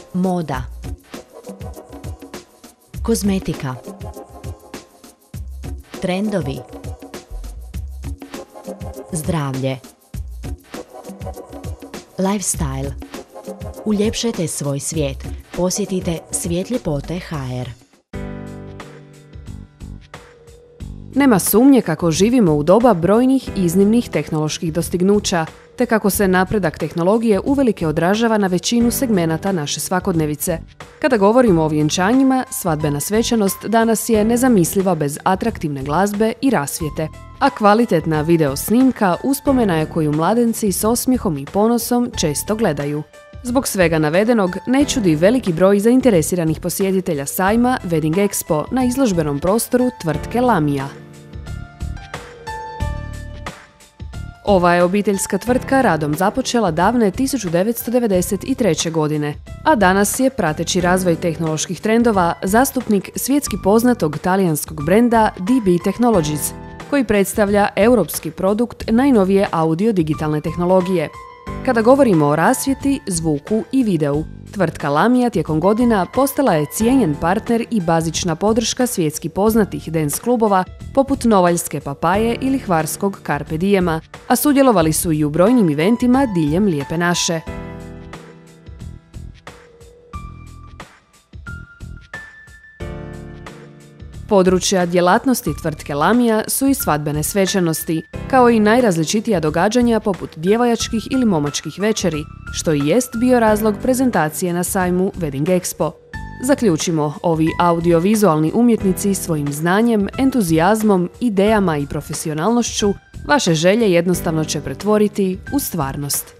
Moda, kozmetika, trendovi, zdravlje, lifestyle. Uljepšajte svoj svijet. Posjetite Svjetljepote.hr. Nema sumnje kako živimo u doba brojnih iznimnih tehnoloških dostignuća, te kako se napredak tehnologije uvelike odražava na većinu segmenata naše svakodnevice. Kada govorimo o vjenčanjima, svadbena svečanost danas je nezamisliva bez atraktivne glazbe i rasvjete, a kvalitetna video snimka uspomena je koju mladenci s osmijehom i ponosom često gledaju. Zbog svega navedenog, ne čudi veliki broj zainteresiranih posjetitelja sajma Wedding Expo na izložbenom prostoru tvrtke Lamia. Ova je obiteljska tvrtka radom započela davne 1993. godine, a danas je, prateći razvoj tehnoloških trendova, zastupnik svjetski poznatog talijanskog brenda DB Technologies, koji predstavlja europski produkt najnovije audio-digitalne tehnologije. Kada govorimo o rasvjeti, zvuku i videu, tvrtka Lamia tijekom godina postala je cijenjen partner i bazična podrška svjetski poznatih dance klubova poput novaljske Papaje ili hvarskog Carpe Diema, a sudjelovali su i u brojnim eventima diljem Lijepe naše. Područja djelatnosti tvrtke Lamia su i svadbene svečanosti, kao i najrazličitija događanja poput djevojačkih ili momačkih večeri, što i jest bio razlog prezentacije na sajmu Wedding Expo. Zaključimo, ovi audiovizualni umjetnici svojim znanjem, entuzijazmom, idejama i profesionalnošću vaše želje jednostavno će pretvoriti u stvarnost.